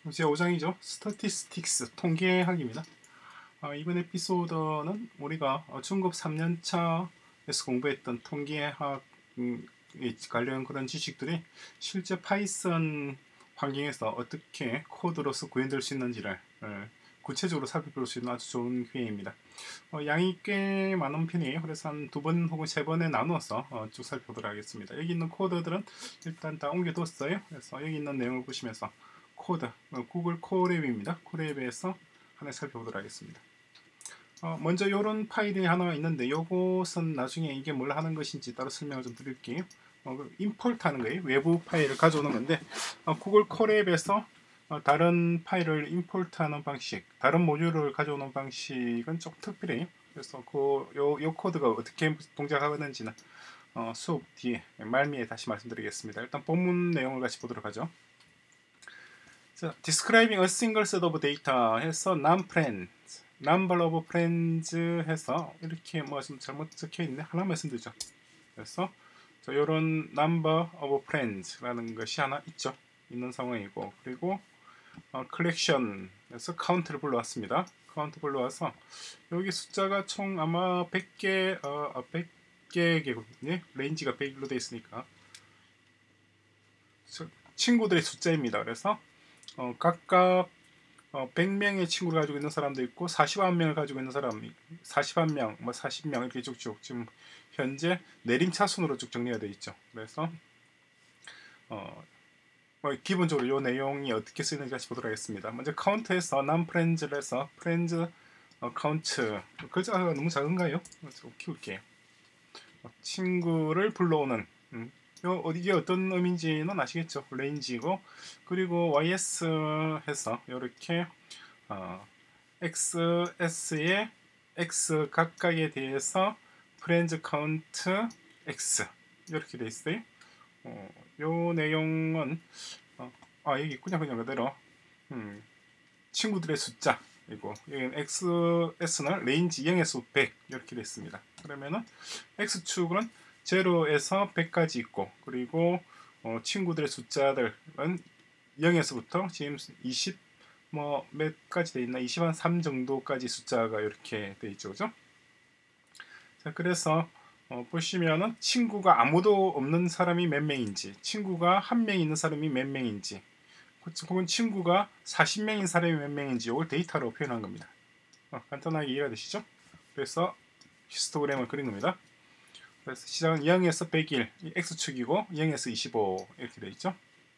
제 5장이죠. 스태티스틱스 통계학입니다. 이번 에피소드는 우리가 중급 3년차에서 공부했던 통계학 관련 그런 지식들이 실제 파이썬 환경에서 어떻게 코드로서 구현될 수 있는지를 구체적으로 살펴볼 수 있는 아주 좋은 기회입니다. 양이 꽤 많은 편이에요. 그래서 한 2번 혹은 3번에 나누어서 쭉 살펴보도록 하겠습니다. 여기 있는 코드들은 일단 다 옮겨뒀어요. 그래서 여기 있는 내용을 보시면서 코드, 구글 코랩입니다. 코랩에서 하나 살펴보도록 하겠습니다. 먼저 이런 파일이 하나 있는데 이것은 나중에 이게 뭘 하는 것인지 따로 설명을 좀 드릴게요. 임포트 하는 거예요. 외부 파일을 가져오는 건데 구글 코랩에서 다른 파일을 임포트 하는 방식, 다른 모듈을 가져오는 방식은 좀 특별해요. 그래서 요 코드가 어떻게 동작하는지는 수업 뒤에 말미에 다시 말씀드리겠습니다. 일단 본문 내용을 같이 보도록 하죠. 자, describing a single set of data 해서 non-friends, number of friends 해서 이렇게 뭐 좀 잘못 적혀 있네. 하나 말씀드리죠. 그래서 이런 number of friends라는 것이 하나 있죠. 있는 상황이고, 그리고 collection에서 count를 불러왔습니다. count 불러와서 여기 숫자가 총 아마 100개거든요. 레인지가 100일로 되어 있으니까 친구들의 숫자입니다. 그래서 각각 100명의 친구를 가지고 있는 사람도 있고 41명을 가지고 있는 사람이 41명, 뭐 40명 이렇게 쭉쭉 지금 현재 내림차순으로 쭉 정리가 되어 있죠. 그래서 기본적으로 이 내용이 어떻게 쓰이는지 같이 보도록 하겠습니다. 먼저 카운트에서 non-friends를 해서 friends count 글자가 너무 작은가요? 좀 키울게요. 친구를 불러오는 이게 어떤 의미인지는 아시겠죠? 레인지고, 그리고 ys 해서 이렇게 xs의 x 각각에 대해서 friends count x 이렇게 돼 있어요. 요 내용은 여기 있군요. 그냥 그대로 친구들의 숫자 이고 여기는 xs는 레인지 0에서 100 이렇게 됐습니다. 그러면은 x축은 0에서 100까지 있고, 그리고 친구들의 숫자들은 0에서부터 지금 20 뭐 몇 가지 돼 있나 23 정도까지 숫자가 이렇게 돼 있죠. 그죠? 자, 그래서 보시면은 친구가 아무도 없는 사람이 몇 명인지, 친구가 한 명 있는 사람이 몇 명인지, 혹은 친구가 40명인 사람이 몇 명인지 이걸 데이터로 표현한 겁니다. 간단하게 이해가 되시죠? 그래서 히스토그램을 그린 겁니다. 그래서 시작은 0에서 101, x축이고 0에서 25 이렇게 되어 있죠.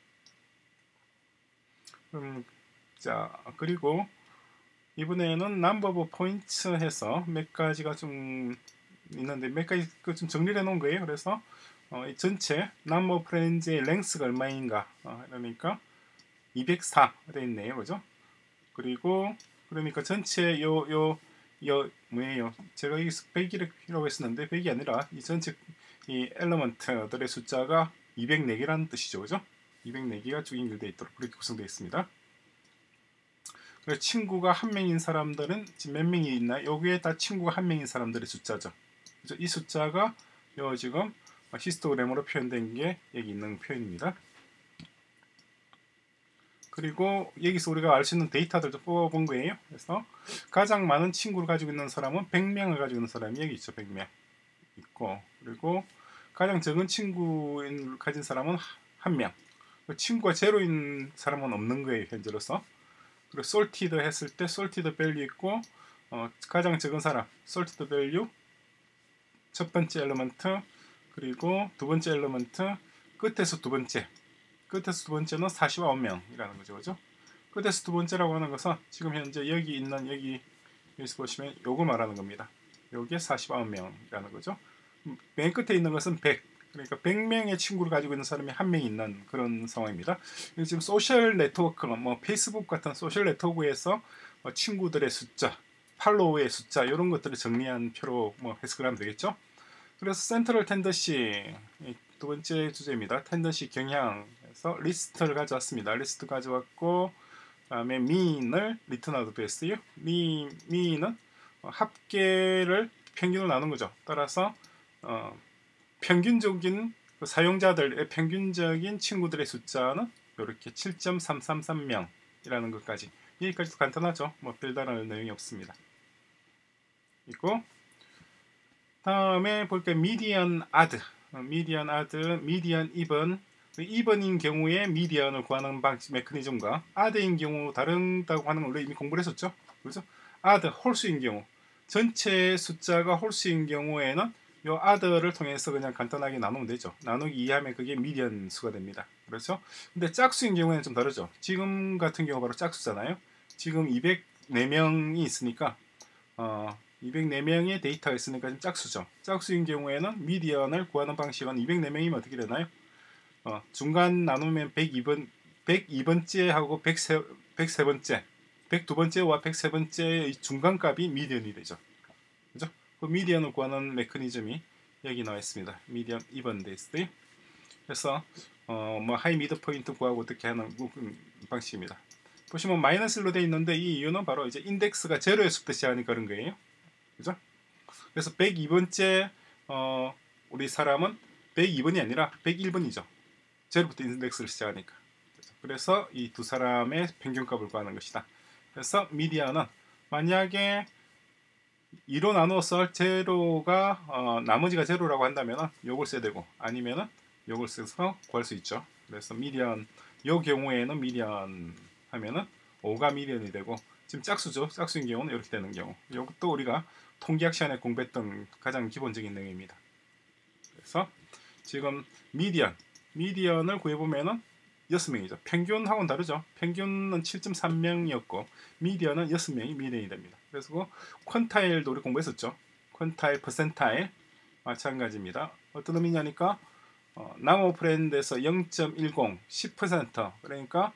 자, 그리고 이번에는 number of points 해서 몇 가지가 좀 있는데 몇 가지 좀 정리를 해 놓은 거예요. 그래서 이 전체 number of friends의 length가 얼마인가, 그러니까 204 되어 있네요. 그죠? 그리고 그러니까 전체 뭐예요? 제가 여기서 100이라고 했었는데 100이 아니라 이 전체 이 엘리먼트들의 숫자가 204개라는 뜻이죠. 그죠? 204개가 쭉 연결되어 있도록 그렇게 구성되어 있습니다. 그래서 친구가 한 명인 사람들은 지금 몇 명이 있나? 여기에 다 친구가 한 명인 사람들의 숫자죠. 그래서 이 숫자가 요 지금 히스토그램으로 표현된 게 여기 있는 표현입니다. 그리고 여기서 우리가 알 수 있는 데이터들도 뽑아본 거예요. 그래서 가장 많은 친구를 가지고 있는 사람은 100명을 가지고 있는 사람이 여기 있죠. 100명 있고, 그리고 가장 적은 친구를 가진 사람은 1명. 친구가 제로인 사람은 없는 거예요. 현재로서. 그리고 sorted 했을 때 sorted value 있고, 가장 적은 사람 sorted value 첫 번째 엘리먼트, 그리고 두 번째 엘리먼트 끝에서 두 번째는 49명이라는 거죠. 그죠? 끝에서 두 번째라고 하는 것은 지금 현재 여기 있는 여기서 보시면 요거 말하는 겁니다. 요게 49명이라는 거죠. 맨 끝에 있는 것은 100. 그러니까 100명의 친구를 가지고 있는 사람이 한 명 있는 그런 상황입니다. 지금 소셜 네트워크, 뭐 페이스북 같은 소셜 네트워크에서 친구들의 숫자, 팔로우의 숫자 이런 것들을 정리한 표로 해석을 하면 되겠죠. 그래서 센트럴 텐더시 두 번째 주제입니다. 텐더시 경향에서 리스트를 가져왔습니다. 리스트 가져왔고, 그다음에 mean을 리턴아웃 했어요. mean은 합계를 평균으로 나눈 거죠. 따라서 평균적인 사용자들의 평균적인 친구들의 숫자는 이렇게 7.333명 이라는 것까지. 여기까지도 간단하죠. 뭐 별다른 내용이 없습니다. 있고 다음에 볼게요. 미디언 아드, 미디언 이번. 이번인 경우에 미디언을 구하는 방식 메커니즘과 아드인 경우 다르다고 하는 걸 이미 공부를 했었죠. 그렇죠? 아드 홀수인 경우, 전체 숫자가 홀수인 경우에는 요 아드를 통해서 그냥 간단하게 나누면 되죠. 나누기 2하면 그게 미디언 수가 됩니다. 그렇죠? 근데 짝수인 경우에는 좀 다르죠. 지금 같은 경우 바로 짝수잖아요. 지금 204명이 있으니까 204명의 데이터가 있으니까 좀 짝수죠. 짝수인 경우에는 미디언을 구하는 방식은 204명이면 어떻게 되나요? 중간 나누면 102번째 하고 103번째, 102번째와 103번째의 중간값이 미디언이 되죠. 그죠? 그 미디언을 구하는 메커니즘이 여기 나와 있습니다. 미디언 이번 데이스. 그래서 뭐 하이 미드 포인트 구하고 어떻게 하는 방식입니다. 보시면 마이너스로 되어 있는데 이 이유는 바로 이제 인덱스가 제로였을 때 시작하는 그런 거예요. 그죠? 그래서 102번째 우리 사람은 102번이 아니라 101번이죠. 제로부터 인덱스를 시작하니까. 그래서 이 두 사람의 평균값을 구하는 것이다. 그래서 미디언은 만약에 2로 나누어서 제로가 나머지가 제로라고 한다면 요걸 써야 되고 아니면은 요걸 써서 구할 수 있죠. 그래서 미디언 요 경우에는 미디언 하면은 5가 미디언이 되고 지금 짝수죠. 짝수인 경우는 이렇게 되는 경우. 이것도 우리가 통계학 시간에 공부했던 가장 기본적인 내용입니다. 그래서 지금 미디언을 구해보면은 6명이죠. 평균하고는 다르죠. 평균은 7.3명이었고 미디언은 6명이 미디언이 됩니다. 그래서 그 퀀타일도 우리 공부했었죠. 퀀타일, 퍼센타일 마찬가지입니다. 어떤 의미냐니까 나무 브랜드에서 0.10, 10% 그러니까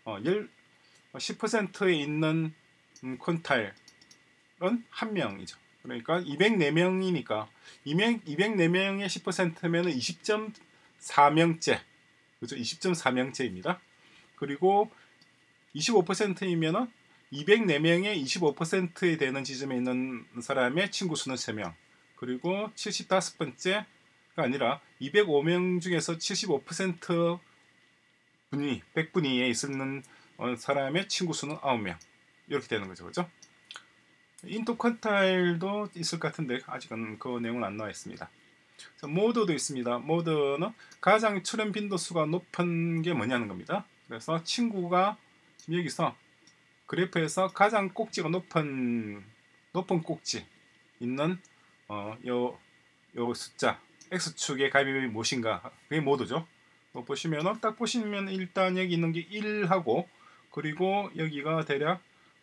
10%에 있는 퀀타일은 1명이죠. 그러니까 204명이니까 204명의 10%면 20.4명째 그죠? 20.4명째입니다. 그리고 25%이면은 204명의 25%에 되는 지점에 있는 사람의 친구 수는 3명. 그리고 75번째가 아니라 205명 중에서 75% 분위, 100분위에 있는 사람의 친구 수는 9명. 이렇게 되는 거죠. 그죠? 인터 퀀타일도 있을 것 같은데 아직은 그 내용은 안 나와 있습니다. 모드도 있습니다. 모드는 가장 출현 빈도수가 높은 게 뭐냐는 겁니다. 그래서 친구가 지금 여기서 그래프에서 가장 꼭지가 높은 꼭지 있는 요 숫자 x축의 값이 무엇인가 그게 모드죠. 보시면은 딱 보시면 일단 여기 있는 게 1하고 그리고 여기가 대략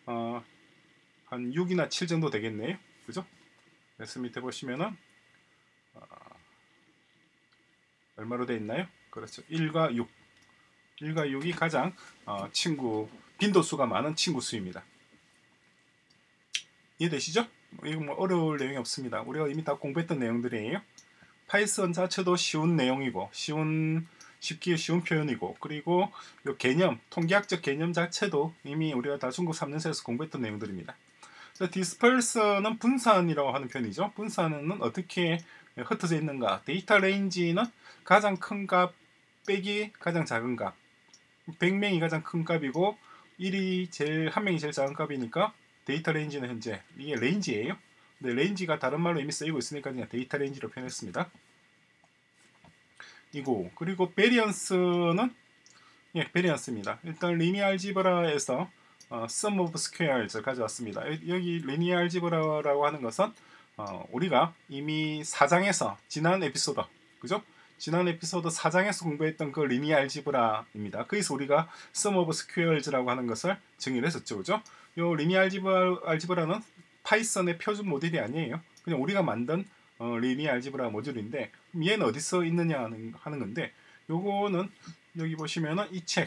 한 6이나 7 정도 되겠네요. 그죠? 그래서 밑에 보시면은 얼마로 되어 있나요? 그렇죠. 1과 6. 1과 6이 가장 친구 빈도수가 많은 친구 수입니다. 이해되시죠? 이거 뭐 어려울 내용이 없습니다. 우리가 이미 다 공부했던 내용들이에요. 파이썬 자체도 쉬운 내용이고 쉽기 쉬운 표현이고 그리고 요 개념, 통계학적 개념 자체도 이미 우리가 다 중급 3년생에서 공부했던 내용들입니다. 디스펄스는 분산이라고 하는 편이죠. 분산은 어떻게 흩어져 있는가? 데이터 레인지는 가장 큰 값 빼기 가장 작은 값. 100명이 가장 큰 값이고 1명이 제일 작은 값이니까 데이터 레인지는 현재 이게 레인지예요. 근데 레인지가 다른 말로 이미 쓰이고 있으니까 그냥 데이터 레인지로 표현했습니다. 이고 그리고 베리언스는 베리언스입니다. 일단 리니어 알지브라에서 sum of squares 가져왔습니다. 여기 리니어 알지브라라고 하는 것은 우리가 이미 4장에서 지난 에피소드 그죠? 지난 에피소드 4장에서 공부했던 그 리니어 알지브라입니다. 거기서 우리가 sum of squares라고 하는 것을 정의를 했었죠. 그죠? 요 리니어 알지브라는 파이썬의 표준 모델이 아니에요. 그냥 우리가 만든 리니어 알지브라 모듈인데 얘는 어디서 있느냐 하는 건데 요거는 여기 보시면은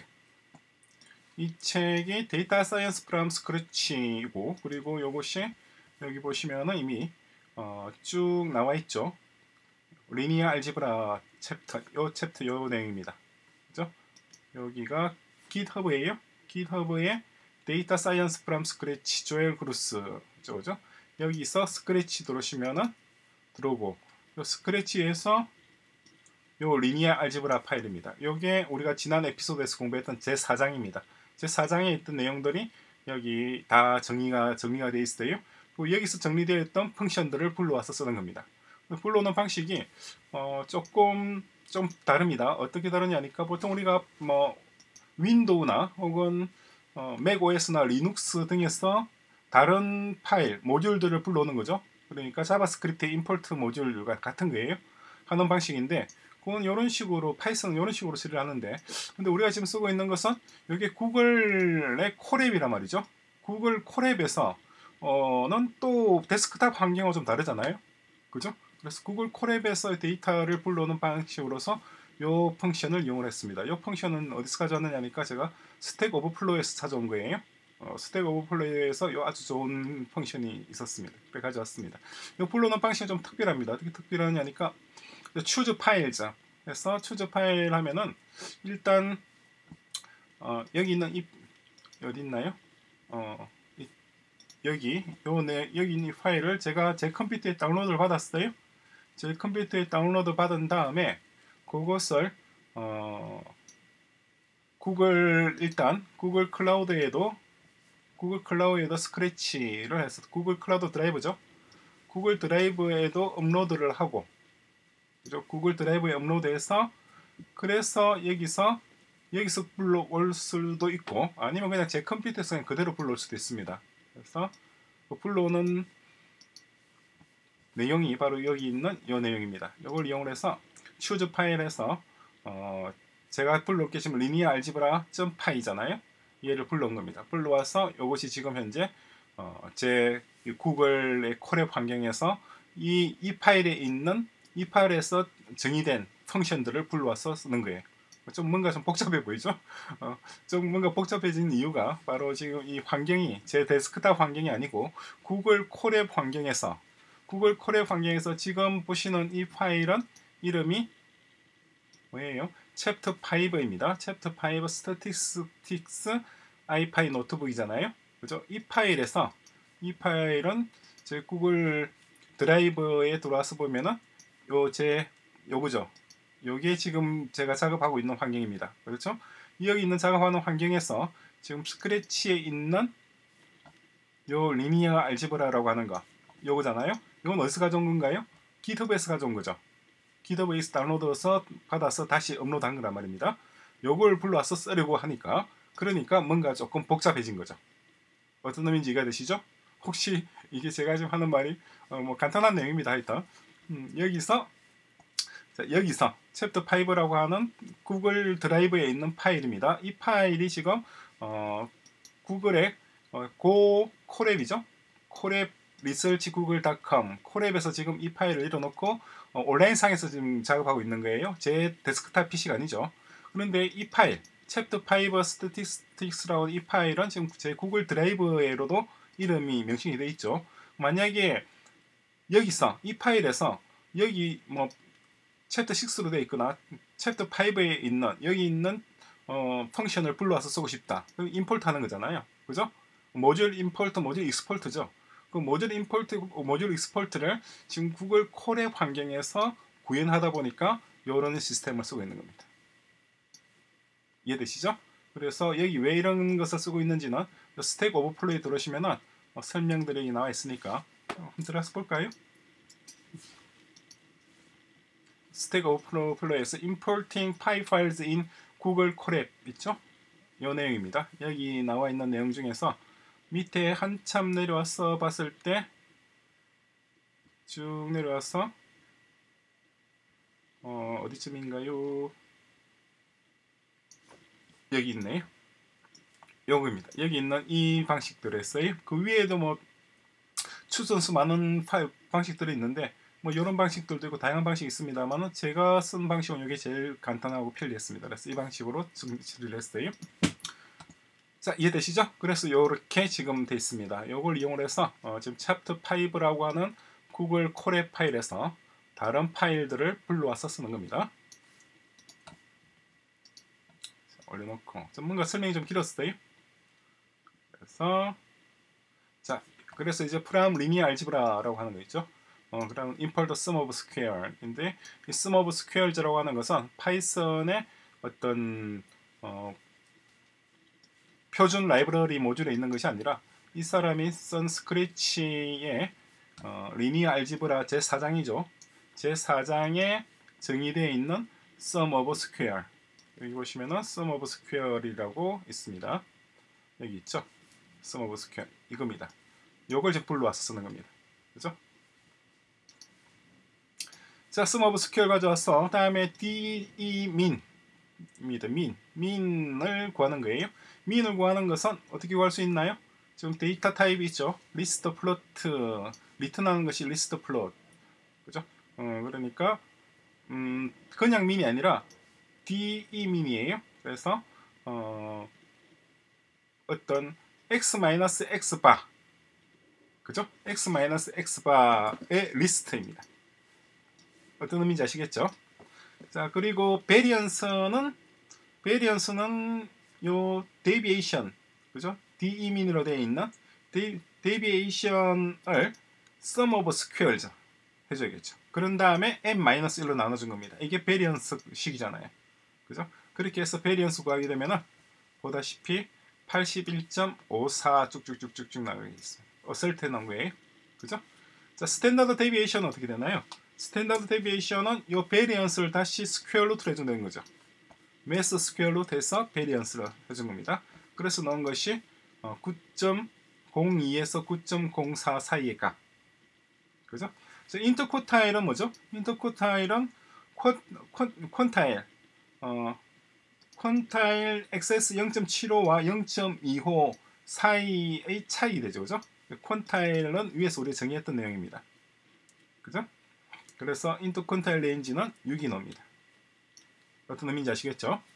이 책이 데이터 사이언스 프롬 스크래치이고 그리고 요것이 여기 보시면은 이미 쭉 나와 있죠. 리니어 알지브라 챕터 요 내용입니다. 그죠? 여기가 GitHub예요. GitHub에 데이터 사이언스 프롬 스크래치 조엘 그루스죠. 그죠? 여기서 스크래치 들어오시면은 들어오고 요 스크래치에서 요 리니어 알지브라 파일입니다. 요게 우리가 지난 에피소드에서 공부했던 제4장입니다. 제 4장에 있던 내용들이 여기 다 정의가 되어 있어요. 그리고 여기서 정리되어 있던 펑션들을 불러와서 쓰는 겁니다. 불러오는 방식이 조금 좀 다릅니다. 어떻게 다르냐니까 보통 우리가 뭐 윈도우나 혹은 맥 OS나 리눅스 등에서 다른 파일, 모듈들을 불러오는 거죠. 그러니까 자바스크립트의 임포트 모듈과 같은 거예요. 하는 방식인데 그건 이런 식으로 파이썬은 이런 식으로 처리를 하는데 근데 우리가 지금 쓰고 있는 것은 이게 구글의 콜앱이란 말이죠. 구글 콜앱에서 는또 데스크탑 환경과 좀 다르잖아요. 그죠? 그래서 구글 콜앱에서 데이터를 불러오는 방식으로서 이 펑션을 이용을 했습니다. 이 펑션은 어디서 가져왔느냐니까 제가 스택 오버플로우에서 찾아온 거예요. 스택 오버플로우에서 이 아주 좋은 펑션이 있었습니다. 그래 가져왔습니다. 이 불러오는 방식이 좀 특별합니다. 어떻게 특별하냐니까 choose files 해서 choose 파일 하면은 일단 여기 있는 어디 있나요? 여기 있는 이 파일을 제가 제 컴퓨터에 다운로드를 받았어요. 제 컴퓨터에 다운로드 받은 다음에 그것을 구글 클라우드에도 스크래치를 해서 구글 클라우드 드라이브죠. 구글 드라이브에도 업로드를 하고 그죠? 구글 드라이브에 업로드해서 그래서 여기서 불러올 수도 있고 아니면 그냥 제 컴퓨터에서 그대로 불러올 수도 있습니다. 그래서 그 불러오는 내용이 바로 여기 있는 이 내용입니다. 이걸 이용을 해서 choose 파일에서 제가 불러올 게 지금 linear algebra.py잖아요. 얘를 불러온 겁니다. 불러와서 이것이 지금 현재 제 구글의 콜앱 환경에서 이 파일에 있는 이 파일에서 정의된 펑션들을 불러와서 쓰는 거예요. 좀 뭔가 좀 복잡해 보이죠? 좀 뭔가 복잡해진 이유가 바로 지금 이 환경이 제 데스크탑 환경이 아니고 구글 콜앱 환경에서 지금 보시는 이 파일은 이름이 뭐예요? 챕터 5입니다. 챕터 5 statistics ipy 노트북이잖아요. 그죠? 이 파일은 제 구글 드라이브에 들어와서 보면은 요거죠. 요게 지금 제가 작업하고 있는 환경입니다. 그렇죠? 여기 있는 작업하는 환경에서 지금 스크래치에 있는 요 리니어 알지브라라고 하는 거 요거잖아요. 이건 어디서 가져온 건가요? GitHub에서 가져온 거죠. GitHub에서 다운로드해서 받아서 다시 업로드한 거란 말입니다. 요걸 불러와서 쓰려고 하니까 그러니까 뭔가 조금 복잡해진 거죠. 어떤 의미인지 이해가 되시죠? 혹시 이게 제가 지금 하는 말이 뭐 간단한 내용입니다. 하여튼 여기서 챕터 5라고 하는 구글 드라이브에 있는 파일입니다. 이 파일이 지금 구글의 콜앱이죠. 콜앱 리서치 구글.com 콜앱에서 지금 이 파일을 일어놓고 온라인상에서 지금 작업하고 있는 거예요. 제 데스크탑 PC가 아니죠. 그런데 이 파일 챕터 5 statistics라고 이 파일은 지금 제 구글 드라이브에로도 이름이 명칭이 되어 있죠. 만약에 여기서 이 파일에서 여기 뭐 챕터 6로 되어 있거나 챕터 5에 있는 여기 있는 펑션을 불러와서 쓰고 싶다. 그럼 임포트 하는 거잖아요. 그죠? 모듈 임포트, 모듈 익스포트죠. 그 모듈 임포트, 모듈 익스포트를 지금 구글 콜앱 환경에서 구현하다 보니까 이런 시스템을 쓰고 있는 겁니다. 이해되시죠? 그래서 여기 왜 이런 것을 쓰고 있는지는 스택 오버플로우에 들어오시면은 설명들이 나와 있으니까 한번 들어가서 볼까요? 스택 오버플로우에서 importing py files in Google 콜앱 있죠? 이 내용입니다. 여기 나와 있는 내용 중에서 밑에 한참 내려와서 봤을 때 쭉 내려와서 어디쯤인가요? 여기 있네요. 요거입니다. 여기 있는 이 방식들을 했어요. 그 위에도 뭐 추천수 많은 방식들이 있는데 뭐 이런 방식들도 있고 다양한 방식이 있습니다만 제가 쓴 방식은 이게 제일 간단하고 편리했습니다. 그래서 이 방식으로 처리를 했어요. 자, 이해되시죠? 그래서 이렇게 지금 돼 있습니다. 이걸 이용을 해서 지금 챕터 5라고 하는 구글 콜앱 파일에서 다른 파일들을 불러와서 쓰는 겁니다. 자, 올려놓고 뭔가 설명이 좀 길었어요. 그래서 이제 프롬 리니어 알지브라라고 하는 거 있죠. 그다음 import sum of square인데 이 sum of squares라고 하는 것은 파이썬의 어떤 표준 라이브러리 모듈에 있는 것이 아니라 이 사람이 쓴 스크래치의 리니어 알지브라 제4장이죠. 제4장에 정의되어 있는 sum of square. 여기 보시면은 sum of square이라고 있습니다. 여기 있죠. sum of square 이겁니다. 요걸 지금 불러와서 쓰는 겁니다. 그죠? 자, sum of square 가져와서 다음에 de min입니다. min을 구하는 거예요. min을 구하는 것은 어떻게 구할 수 있나요? 지금 데이터 타입이 있죠. 리스트 플로트 리턴하는 것이 리스트 플롯. 그죠? 그러니까 그냥 min이 아니라 de min이에요. 그래서 어떤 x-x 바 그죠? x-x 바의 리스트입니다. 어떤 의미인지 아시겠죠? 자, 그리고 베리언스는 요 데비에이션 그죠? demin으로 되어 있는 데비에이션을 sum of squares 해줘야겠죠. 그런 다음에 n-1로 나눠준 겁니다. 이게 베리언스 식이잖아요. 그죠? 그렇게 해서 베리언스 구하게 되면은 보다시피 81.54 쭉쭉쭉쭉 나가게 있습니다. 어설트 넣은 거예요. 그죠? 자, 스탠다드 데비에이션은 어떻게 되나요? 스탠다드 데비에이션은 이 베리언스를 다시 스퀘어 루트로 해준다는 거죠. 매스 스퀘어 루트에서 베리언스를 해준 겁니다. 그래서 넣은 것이 9.02에서 9.04 사이의 값. 그죠? 인터코타일은 뭐죠? 인터코타일은 퀀타일 퀀타일 XS 0.75와 0.25 사이의 차이 되죠. 그죠? 퀀타일은 위에서 우리가 정의했던 내용입니다. 그죠? 그래서 인터콘타일 레인지는 6이 나옵니다. 어떤 의미인지 아시겠죠?